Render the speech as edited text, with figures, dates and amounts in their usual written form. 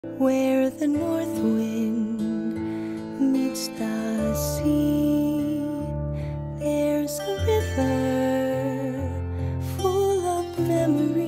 where the north wind meets the sea. There's a river full of memories.